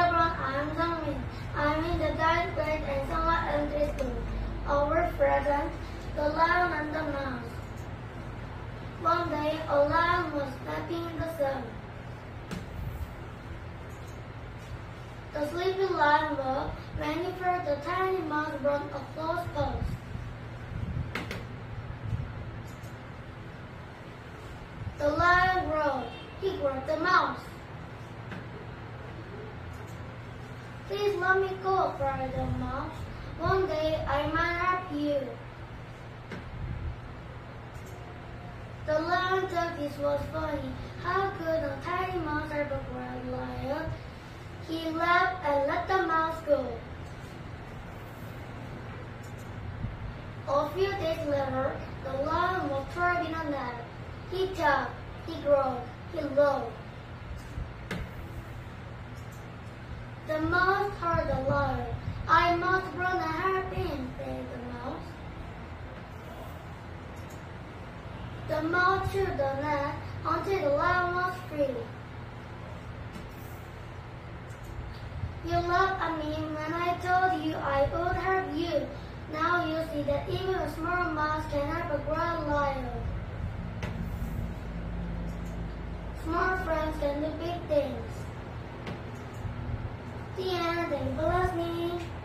everyone, I'm Jungmin. I'm in the 9th grade and somewhat elementary school. Our present, the lion and the mouse. One day, a lion was napping in the sun. The sleepy lion woke when he heard the tiny mouse run a close post. The lion roared. He grabbed the mouse. Please let me go, cried the mouse. One day I might help you. The lion thought this was funny. How could a tiny mouse help a great lion? He laughed and let the mouse go. A few days later, the lion was trapped in a net. He tugged, he growled, he lowed. The mouse heard the lion. I must run and help him, said the mouse. The mouse chewed the net until the lion was free. You laughed at me when I told you I would help you. Now you see that even a small mouse can help a great lion. Small friends can do big things. The end. Thank you for listening.